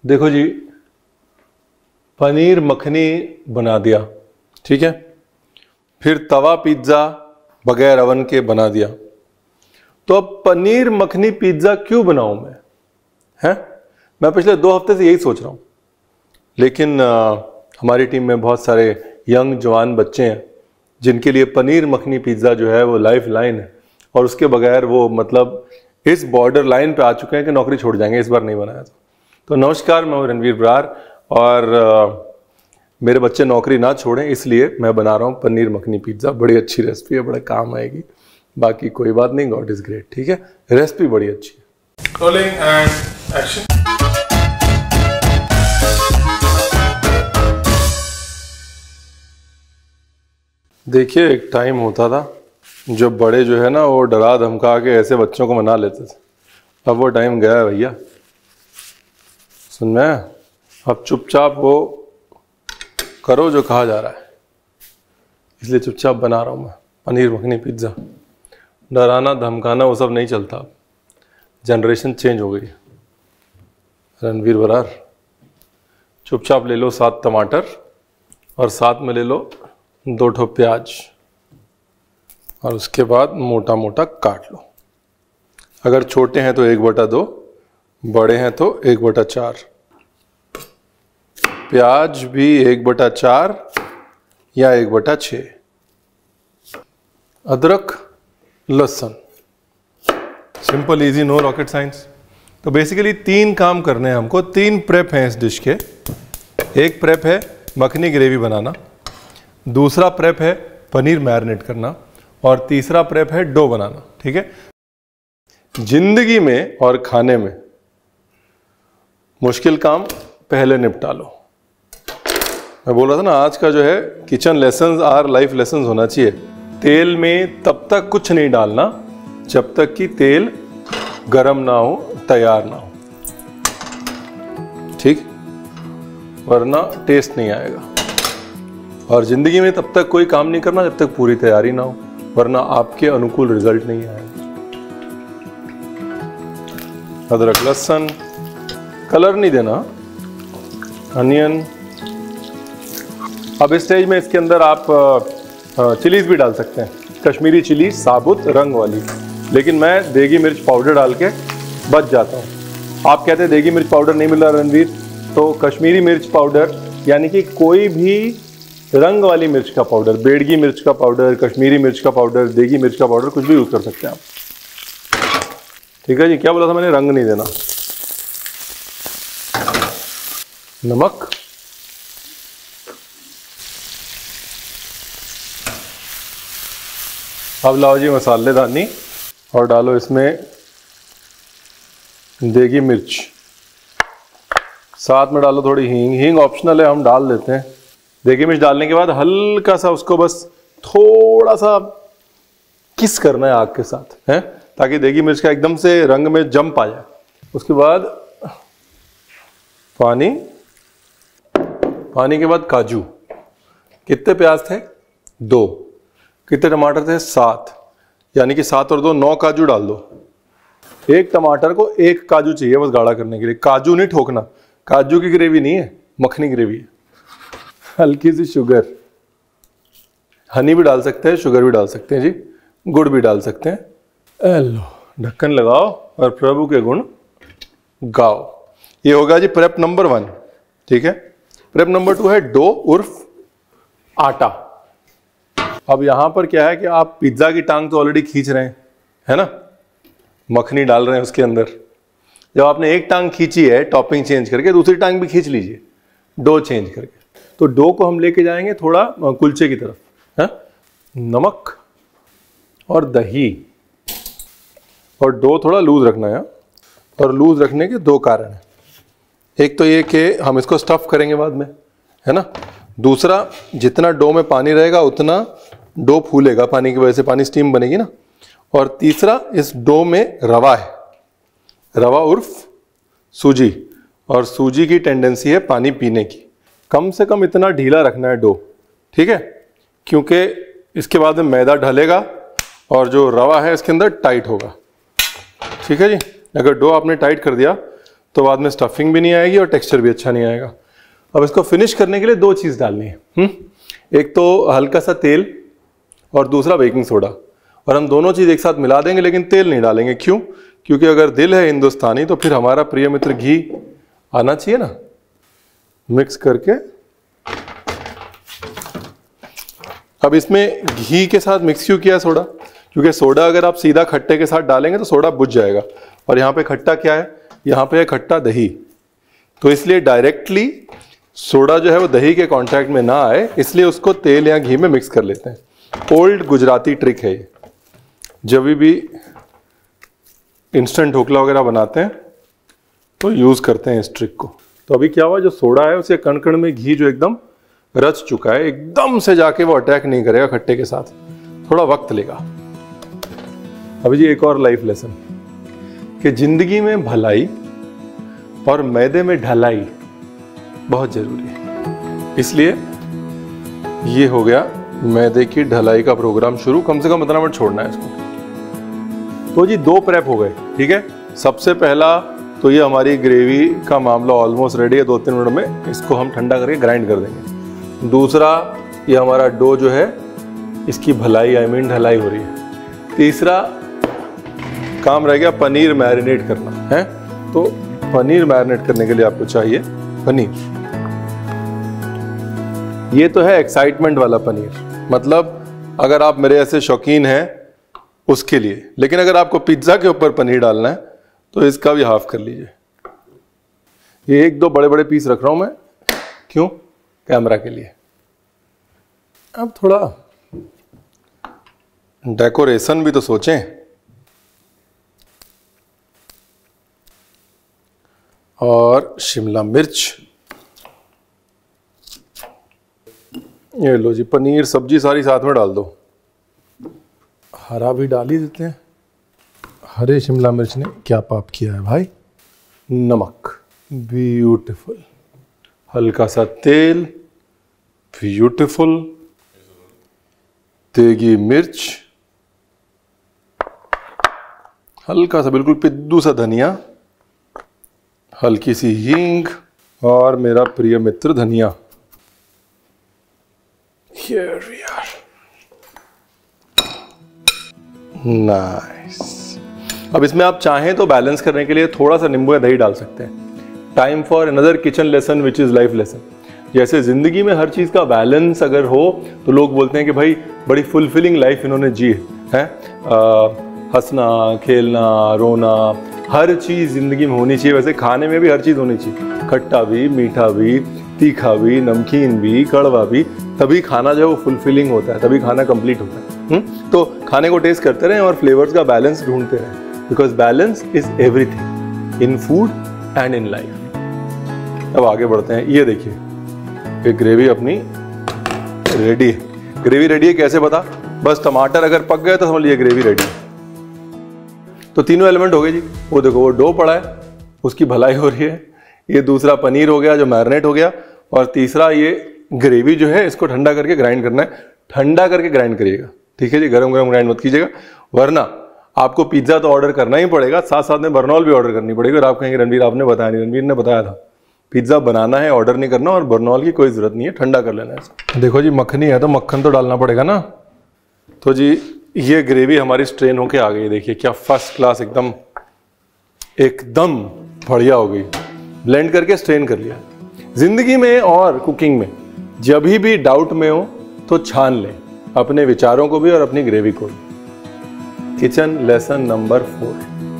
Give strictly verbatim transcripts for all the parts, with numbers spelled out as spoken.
देखो जी, पनीर मखनी बना दिया, ठीक है। फिर तवा पिज्ज़ा बगैर अवन के बना दिया। तो अब पनीर मखनी पिज्ज़ा क्यों बनाऊं मैं, हैं? मैं पिछले दो हफ्ते से यही सोच रहा हूं। लेकिन आ, हमारी टीम में बहुत सारे यंग जवान बच्चे हैं जिनके लिए पनीर मखनी पिज्ज़ा जो है वो लाइफ लाइन है, और उसके बगैर वो मतलब इस बॉर्डर लाइन पे आ चुके हैं कि नौकरी छोड़ जाएंगे इस बार नहीं बनाया तो। तो नमस्कार, मैं हूं रणवीर बरार, और आ, मेरे बच्चे नौकरी ना छोड़ें इसलिए मैं बना रहा हूं पनीर मखनी पिज्ज़ा। बड़ी अच्छी रेसिपी है, बड़ा काम आएगी, बाकी कोई बात नहीं, गॉड इज़ ग्रेट, ठीक है। रेसिपी बड़ी अच्छी है। Rolling and action. देखिए, एक टाइम होता था जब बड़े जो है ना वो डरा धमका के ऐसे बच्चों को मना लेते थे। अब वो टाइम गया है भैया, सुन में। अब चुपचाप वो करो जो कहा जा रहा है, इसलिए चुपचाप बना रहा हूँ मैं पनीर मखनी पिज्ज़ा। डराना धमकाना वो सब नहीं चलता, जनरेशन चेंज हो गई। रणवीर बरार, चुपचाप ले लो सात टमाटर और साथ में ले लो दो ठो प्याज, और उसके बाद मोटा मोटा काट लो। अगर छोटे हैं तो एक बटा दो, बड़े हैं तो एक बटा चार। प्याज भी एक बटा चार या एक बटा छः। अदरक लहसुन, simple easy, no rocket science. तो बेसिकली तीन काम करने हैं हमको, तीन प्रेप हैं इस डिश के। एक प्रेप है मखनी ग्रेवी बनाना, दूसरा प्रेप है पनीर मैरिनेट करना, और तीसरा प्रेप है डो बनाना, ठीक है। जिंदगी में और खाने में मुश्किल काम पहले निपटा लो। मैं बोल रहा था ना, आज का जो है kitchen lessons are life lessons होना चाहिए। तेल में तब तक कुछ नहीं डालना जब तक कि तेल गरम ना हो, तैयार ना हो, ठीक, वरना टेस्ट नहीं आएगा। और जिंदगी में तब तक कोई काम नहीं करना जब तक पूरी तैयारी ना हो, वरना आपके अनुकूल रिजल्ट नहीं आएगा। अदरक लहसुन, कलर नहीं देना, अनियन। अब इस स्टेज में इसके अंदर आप चिलीज भी डाल सकते हैं, कश्मीरी चिली साबुत रंग वाली, लेकिन मैं देगी मिर्च पाउडर डाल के बच जाता हूँ। आप कहते हैं देगी मिर्च पाउडर नहीं मिल रहा रणवीर, तो कश्मीरी मिर्च पाउडर यानी कि कोई भी रंग वाली मिर्च का पाउडर, बेड़गी मिर्च का पाउडर, कश्मीरी मिर्च का पाउडर, देगी मिर्च का पाउडर, कुछ भी यूज कर सकते हैं आप, ठीक है जी। क्या बोला था मैंने, रंग नहीं देना। नमक, अब लाओ जी मसालेदानी और डालो इसमें देगी मिर्च, साथ में डालो थोड़ी हींग। हींग ऑप्शनल है, हम डाल देते हैं। देगी मिर्च डालने के बाद हल्का सा उसको बस थोड़ा सा किस करना है आग के साथ, है, ताकि देगी मिर्च का एकदम से रंग में जंप आ जाए। उसके बाद पानी, पानी के बाद काजू। कितने प्याज थे, दो। कितने टमाटर थे, सात, यानी कि सात और दो नौ काजू डाल दो। एक टमाटर को एक काजू चाहिए बस गाढ़ा करने के लिए। काजू नहीं ठोकना, काजू की ग्रेवी नहीं है, मखनी ग्रेवी है। हल्की सी शुगर, हनी भी डाल सकते हैं, शुगर भी डाल सकते हैं जी, गुड़ भी डाल सकते हैं। लो, ढक्कन लगाओ और प्रभु के गुण गाओ। ये होगा जी प्रेप नंबर वन, ठीक है। प्रेप नंबर टू है डो उर्फ आटा। अब यहां पर क्या है कि आप पिज्जा की टांग तो ऑलरेडी खींच रहे हैं, है ना, मखनी डाल रहे हैं उसके अंदर। जब आपने एक टांग खींची है टॉपिंग चेंज करके, दूसरी टांग भी खींच लीजिए डो चेंज करके। तो डो को हम लेके जाएंगे थोड़ा कुलचे की तरफ, है। नमक और दही, और डो थोड़ा लूज रखना है। और लूज रखने के दो कारण हैं। एक तो ये कि हम इसको स्टफ करेंगे बाद में, है ना। दूसरा, जितना डो में पानी रहेगा उतना डो फूलेगा, पानी की वजह से पानी स्टीम बनेगी ना। और तीसरा, इस डो में रवा है, रवा उर्फ सूजी, और सूजी की टेंडेंसी है पानी पीने की। कम से कम इतना ढीला रखना है डो, ठीक है, क्योंकि इसके बाद में मैदा ढलेगा और जो रवा है इसके अंदर टाइट होगा, ठीक है जी। अगर डो आपने टाइट कर दिया तो बाद में स्टफिंग भी नहीं आएगी और टेक्सचर भी अच्छा नहीं आएगा। अब इसको फिनिश करने के लिए दो चीज़ डालनी है। हुँ? एक तो हल्का सा तेल और दूसरा बेकिंग सोडा, और हम दोनों चीज़ एक साथ मिला देंगे, लेकिन तेल नहीं डालेंगे। क्यों? क्योंकि अगर दिल है हिंदुस्तानी तो फिर हमारा प्रिय मित्र घी आना चाहिए ना। मिक्स करके अब इसमें घी के साथ मिक्स क्यों किया सोडा? क्योंकि सोडा अगर आप सीधा खट्टे के साथ डालेंगे तो सोडा बुझ जाएगा, और यहाँ पे खट्टा क्या है? यहाँ पे है खट्टा दही। तो इसलिए डायरेक्टली सोडा जो है वो दही के कांटेक्ट में ना आए, इसलिए उसको तेल या घी में मिक्स कर लेते हैं। ओल्ड गुजराती ट्रिक है ये। जब भी इंस्टेंट ढोकला वगैरह बनाते हैं तो यूज़ करते हैं इस ट्रिक को। तो अभी क्या हुआ, जो सोडा है उसे कण कण में घी जो एकदम रच चुका है, एकदम से जाके वो अटैक नहीं करेगा खट्टे के साथ, थोड़ा वक्त लेगा। अभी जी एक और लाइफ लेसन कि जिंदगी में भलाई और मैदे में ढलाई बहुत जरूरी है। इसलिए ये हो गया मैदे की ढलाई का प्रोग्राम शुरू। कम से कम पंद्रह मिनट छोड़ना है इसको। तो जी दो प्रेप हो गए, ठीक है। सबसे पहला तो ये हमारी ग्रेवी का मामला ऑलमोस्ट रेडी है, दो तीन मिनट में इसको हम ठंडा करके ग्राइंड कर देंगे। दूसरा, ये हमारा डो जो है इसकी भलाई आई मीन ढलाई हो रही है। तीसरा काम रह गया पनीर मैरिनेट करना है। तो पनीर मैरिनेट करने के लिए आपको चाहिए पनीर। ये तो है एक्साइटमेंट वाला पनीर, मतलब अगर आप मेरे ऐसे शौकीन हैं उसके लिए। लेकिन अगर आपको पिज्ज़ा के ऊपर पनीर डालना है तो इसका भी हाफ कर लीजिए। ये एक दो बड़े बड़े पीस रख रहा हूं मैं, क्यों? कैमरा के लिए। अब थोड़ा डेकोरेशन भी तो सोचें। और शिमला मिर्च, ये लो जी पनीर सब्जी सारी साथ में डाल दो। हरा भी डाल ही देते हैं। हरे शिमला मिर्च ने क्या पाप किया है भाई। नमक, ब्यूटीफुल। हल्का सा तेल, ब्यूटीफुल। तेगी मिर्च, हल्का सा बिल्कुल पिद्दू सा धनिया, हल्की सी हींग और मेरा प्रिय मित्र धनिया। Here we are. Nice. अब इसमें आप चाहें तो बैलेंस करने के लिए थोड़ा सा नींबू या दही डाल सकते हैं। Time for another kitchen lesson which is life lesson. जैसे जिंदगी में हर चीज का बैलेंस अगर हो तो लोग बोलते हैं कि भाई बड़ी फुलफिलिंग लाइफ इन्होंने जी है। हंसना, खेलना, रोना, हर चीज जिंदगी में होनी चाहिए। वैसे खाने में भी हर चीज होनी चाहिए, खट्टा भी, मीठा भी, तीखा भी, नमकीन भी, कड़वा भी। तभी खाना जो है वो फुलफिलिंग होता है, तभी खाना कंप्लीट होता है। हुँ? तो खाने को टेस्ट करते रहें और फ्लेवर्स का बैलेंस ढूंढते रहें, because balance is everything in food and in life. अब आगे बढ़ते हैं। ये देखिए ये ग्रेवी अपनी रेडी है। ग्रेवी रेडी है कैसे पता? बस टमाटर अगर पक गए तो समझ लीजिए ग्रेवी रेडी है। तो तीनों एलिमेंट हो गए जी। वो देखो वो डो पड़ा है, उसकी भलाई हो रही है। ये दूसरा पनीर हो गया जो मैरिनेट हो गया, और तीसरा ये ग्रेवी जो है इसको ठंडा करके ग्राइंड करना है। ठंडा करके ग्राइंड करिएगा, ठीक है जी। गरम गरम ग्राइंड मत कीजिएगा, वरना आपको पिज्ज़ा तो ऑर्डर करना ही पड़ेगा, साथ साथ में बर्नॉल भी ऑर्डर करनी पड़ेगी। और आप कहेंगे रणवीर आपने बताया नहीं। रणवीर ने बताया था पिज्ज़ा बनाना है, ऑर्डर नहीं करना, और बर्नॉल की कोई ज़रूरत नहीं है, ठंडा कर लेना है। देखो जी मक्खनी है तो मक्खन तो डालना पड़ेगा ना। तो जी ये ग्रेवी हमारी स्ट्रेन होके आ गई। देखिए क्या फर्स्ट क्लास, एकदम एकदम बढ़िया हो गई। ब्लेंड करके स्ट्रेन कर लिया। जिंदगी में और कुकिंग में जब भी डाउट में हो तो छान लें अपने विचारों को भी और अपनी ग्रेवी को भी। किचन लेसन नंबर फोर,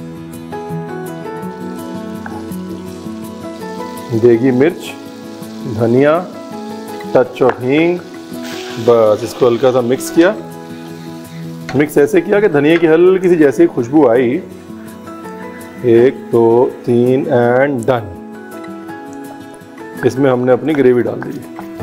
देगी मिर्च, धनिया, टच ऑफ हींग। बस इसको हल्का सा मिक्स किया। मिक्स ऐसे किया कि धनिया की हल्की सी जैसे ही खुशबू आई, एक दो तीन एंड डन। इसमें हमने अपनी ग्रेवी डाल दी।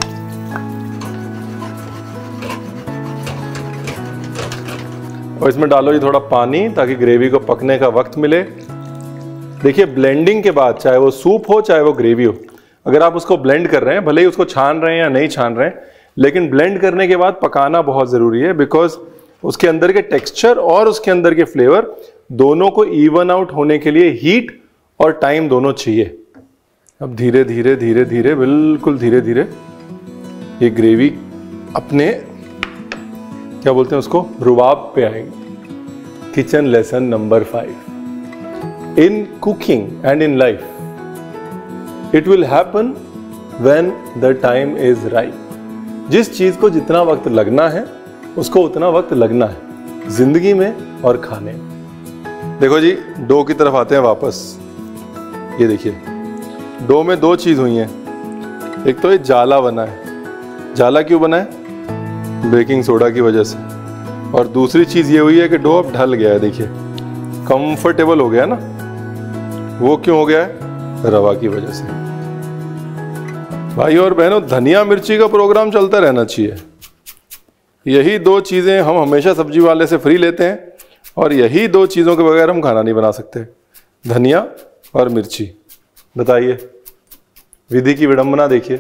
और इसमें डालो जी थोड़ा पानी ताकि ग्रेवी को पकने का वक्त मिले। देखिए ब्लेंडिंग के बाद, चाहे वो सूप हो चाहे वो ग्रेवी हो, अगर आप उसको ब्लेंड कर रहे हैं, भले ही उसको छान रहे हैं या नहीं छान रहे हैं, लेकिन ब्लेंड करने के बाद पकाना बहुत ज़रूरी है। बिकॉज उसके अंदर के टेक्सचर और उसके अंदर के फ्लेवर दोनों को इवन आउट होने के लिए हीट और टाइम दोनों चाहिए। अब धीरे धीरे धीरे धीरे बिल्कुल धीरे धीरे ये ग्रेवी अपने क्या बोलते हैं उसको, रुबाब पे आएगी। Kitchen lesson number five, in cooking and in life it will happen when the time is right. जिस चीज को जितना वक्त लगना है उसको उतना वक्त लगना है, जिंदगी में और खाने में। देखो जी, डो की तरफ आते हैं वापस। ये देखिए, डो में दो चीज हुई हैं। एक तो ये जाला बना है। जाला क्यों बना है? बेकिंग सोडा की वजह से। और दूसरी चीज ये हुई है कि डो अब ढल गया है। देखिए, कंफर्टेबल हो गया ना। वो क्यों हो गया है? रवा की वजह से। भाई और बहनों, धनिया मिर्ची का प्रोग्राम चलता रहना चाहिए। यही दो चीजें हम हमेशा सब्जी वाले से फ्री लेते हैं, और यही दो चीजों के बगैर हम खाना नहीं बना सकते, धनिया और मिर्ची। बताइए, विधि की विडंबना देखिए।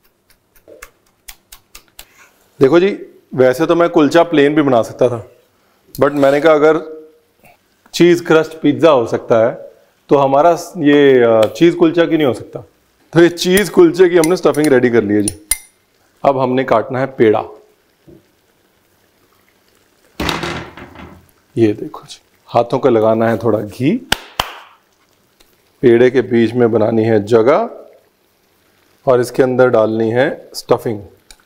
देखो जी, वैसे तो मैं कुलचा प्लेन भी बना सकता था, बट मैंने कहा अगर चीज क्रस्ट पिज्जा हो सकता है तो हमारा ये चीज कुलचा क्यों नहीं हो सकता। तो ये चीज कुलचे की हमने स्टफिंग रेडी कर ली है जी। अब हमने काटना है पेड़ा। ये देखो जी, हाथों को लगाना है थोड़ा घी, पेड़े के बीच में बनानी है जगह, और इसके अंदर डालनी है स्टफिंग।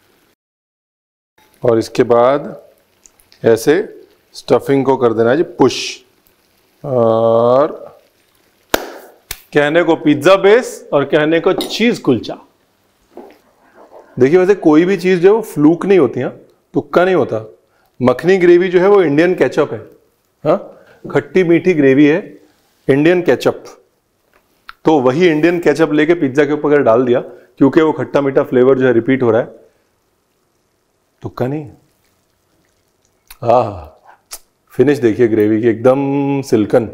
और इसके बाद ऐसे स्टफिंग को कर देना है जी पुश। और कहने को पिज्जा बेस और कहने को चीज कुलचा। देखिए, वैसे कोई भी चीज जो है वो फ्लूक नहीं होती है, तुक्का नहीं होता। मखनी ग्रेवी जो है वो इंडियन केचप है। हाँ, खट्टी मीठी ग्रेवी है, इंडियन केचप। तो वही इंडियन केचप लेके पिज्जा के ऊपर डाल दिया, क्योंकि वो खट्टा मीठा फ्लेवर जो है रिपीट हो रहा है, तुक्का नहीं। आह, फिनिश देखिए ग्रेवी की, एकदम सिल्कन।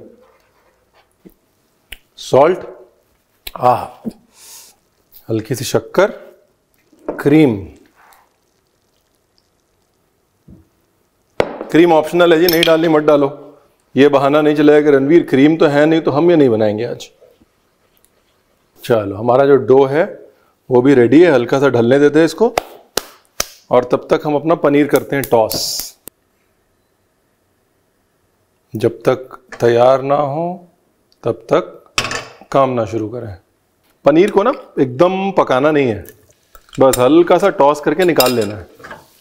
सॉल्ट, आह, हल्की सी शक्कर, क्रीम। क्रीम ऑप्शनल है जी, नहीं डालनी मत डालो। ये बहाना नहीं चलेगा कि रणवीर क्रीम तो है नहीं तो हम ये नहीं बनाएंगे आज। चलो, हमारा जो डो है वो भी रेडी है। हल्का सा ढलने देते हैं इसको, और तब तक हम अपना पनीर करते हैं टॉस। जब तक तैयार ना हो तब तक काम ना शुरू करें। पनीर को ना एकदम पकाना नहीं है, बस हल्का सा टॉस करके निकाल लेना है।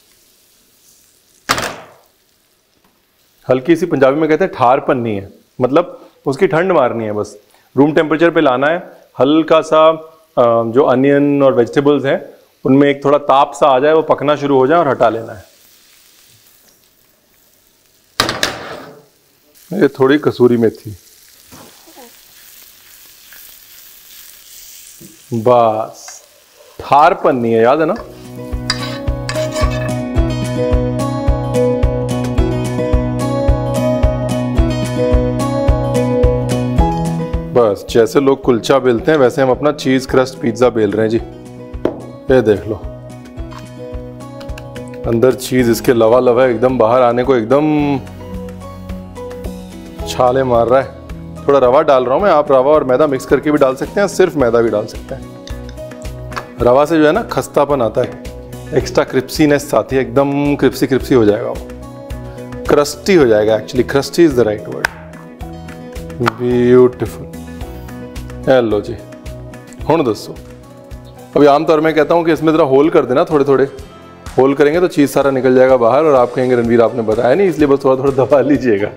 हल्की सी, पंजाबी में कहते हैं ठार पन्नी है, मतलब उसकी ठंड मारनी है। बस रूम टेम्परेचर पे लाना है। हल्का सा जो अनियन और वेजिटेबल्स हैं उनमें एक थोड़ा ताप सा आ जाए, वो पकना शुरू हो जाए, और हटा लेना है। ये थोड़ी कसूरी मेथी, बस ठार पन्नी है, याद है ना। बस जैसे लोग कुलचा बेलते हैं वैसे हम अपना चीज क्रस्ट पिज्जा बेल रहे हैं जी। ये देख लो, अंदर चीज इसके लवा लवा है, एकदम बाहर आने को एकदम छाले मार रहा है। थोड़ा रवा डाल रहा हूं मैं, आप रवा और मैदा मिक्स करके भी डाल सकते हैं, सिर्फ मैदा भी डाल सकते हैं। रवा से जो है ना खस्तापन आता है, एक्स्ट्रा क्रिप्सीनेस आती है, एकदम क्रिप्सी क्रिप्सी हो जाएगा, वो क्रस्टी हो जाएगा। Actually crusty is the right word. Beautiful. Hello ji, हुण दसो। अभी आमतौर में कहता हूँ कि इसमें जरा होल कर देना, थोड़े थोड़े होल करेंगे तो चीज़ सारा निकल जाएगा बाहर, और आप कहेंगे रणवीर आपने बताया नहीं, इसलिए बस थोड़ा थोड़ा दबा लीजिएगा।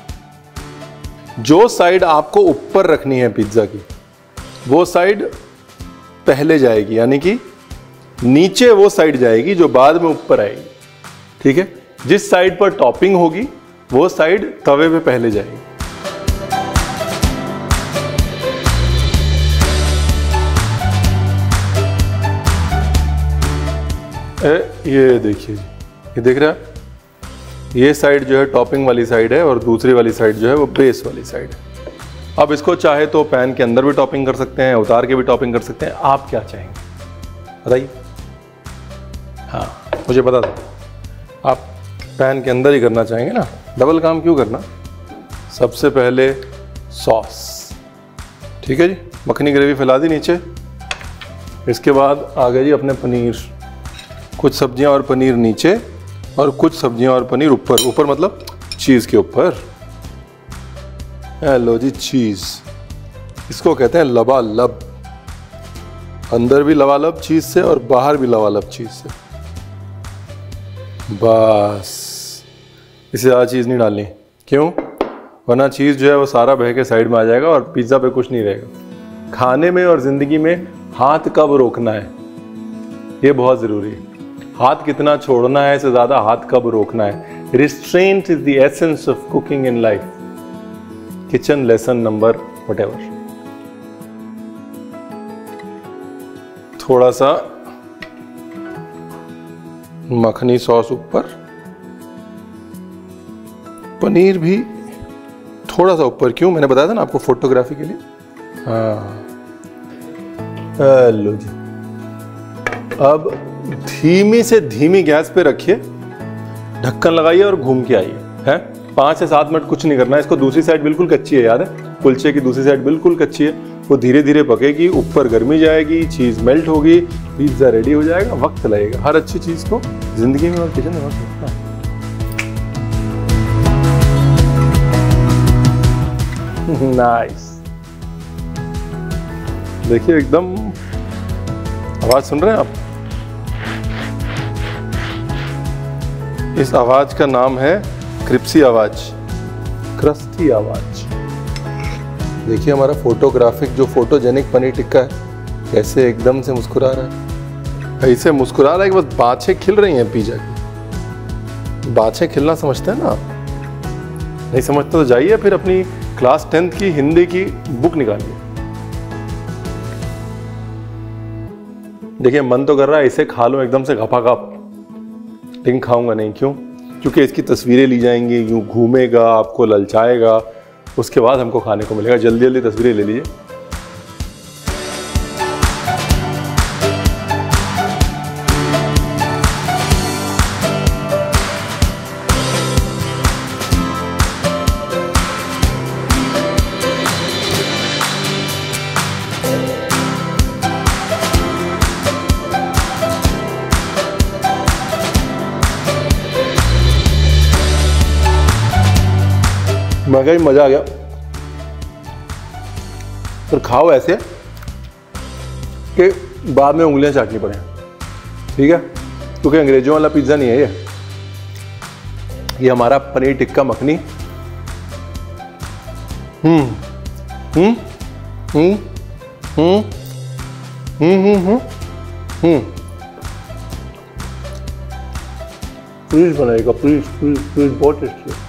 जो साइड आपको ऊपर रखनी है पिज्ज़ा की, वो साइड पहले जाएगी, यानी कि नीचे वो साइड जाएगी जो बाद में ऊपर आएगी। ठीक है, जिस साइड पर टॉपिंग होगी वो साइड तवे पे पहले जाएगी। ए, ये देखिए, ये देख रहा है, ये साइड जो है टॉपिंग वाली साइड है, और दूसरी वाली साइड जो है वो बेस वाली साइड है। अब इसको चाहे तो पैन के अंदर भी टॉपिंग कर सकते हैं, उतार के भी टॉपिंग कर सकते हैं, आप क्या चाहेंगे बताइए। हाँ, मुझे बता दो, आप पैन के अंदर ही करना चाहेंगे ना, डबल काम क्यों करना। सबसे पहले सॉस, ठीक है जी, मखनी ग्रेवी फैला दी नीचे। इसके बाद आ गए जी अपने पनीर, कुछ सब्जियां और पनीर नीचे और कुछ सब्जियां और पनीर ऊपर। ऊपर मतलब चीज़ के ऊपर। हेलो जी, चीज़, इसको कहते हैं लबालब। अंदर भी लबालब चीज़ से और बाहर भी लबालब चीज़ से। बस, इसे ज़्यादा चीज़ नहीं डालनी, क्यों? वरना चीज़ जो है वो सारा बह के साइड में आ जाएगा और पिज़्ज़ा पे कुछ नहीं रहेगा। खाने में और ज़िंदगी में हाथ कब रोकना है, ये बहुत ज़रूरी है। हाथ कितना छोड़ना है इससे ज़्यादा हाथ कब रोकना है। Restraint is the essence of cooking in life. Kitchen lesson number whatever. थोड़ा सा मखनी सॉस ऊपर, पनीर भी थोड़ा सा ऊपर। क्यों? मैंने बताया था ना आपको, फोटोग्राफी के लिए। हाँ, हेलो जी। अब धीमी से धीमी गैस पे रखिए, ढक्कन लगाइए और घूम के आइए। है पाँच से सात मिनट कुछ नहीं करना है इसको। दूसरी साइड बिल्कुल कच्ची है, याद है? कुलचे की दूसरी साइड बिल्कुल कच्ची है। वो धीरे धीरे पकेगी, ऊपर गर्मी जाएगी, चीज़ मेल्ट होगी, पिज्ज़ा रेडी हो जाएगा। वक्त लगेगा हर अच्छी चीज़ को जिंदगी में और किचन में वक्त लगता है। नाइस। देखिए एकदम, आवाज सुन रहे हैं आप? इस आवाज का नाम है क्रिप्सी आवाज, क्रस्टी आवाज। देखिए हमारा फोटोग्राफिक जो फोटोजेनिक पनीर टिक्का है, कैसे एकदम से मुस्कुरा रहा है। ऐसे मुस्कुरा रहा है कि बस बाछें खिल रही हैं पिज़्ज़ा की। बाछें खिलना समझते हैं ना आप? नहीं समझते तो जाइए फिर अपनी क्लास टेंथ की हिंदी की बुक निकालिए। देखिए मन तो कर रहा है इसे खा लो एकदम से घपाघप, लेकिन खाऊंगा नहीं। क्यों? क्योंकि इसकी तस्वीरें ली जाएंगी, यूं घूमेगा, आपको ललचाएगा, उसके बाद हमको खाने को मिलेगा। जल्दी जल्दी तस्वीरें ले लीजिए। मजा ही मजा आ गया। पर खाओ ऐसे कि बाद में उंगलियां चाटनी पड़े, ठीक है? क्योंकि अंग्रेजों वाला पिज्ज़ा नहीं है ये। ये हमारा पनीर टिक्का मखनी। हम्म हम्म हम्म हम्म हम्म हम्म हम्म प्लीज बनाएगा, प्लीज प्लीज प्लीज, बहुत टेस्टी है।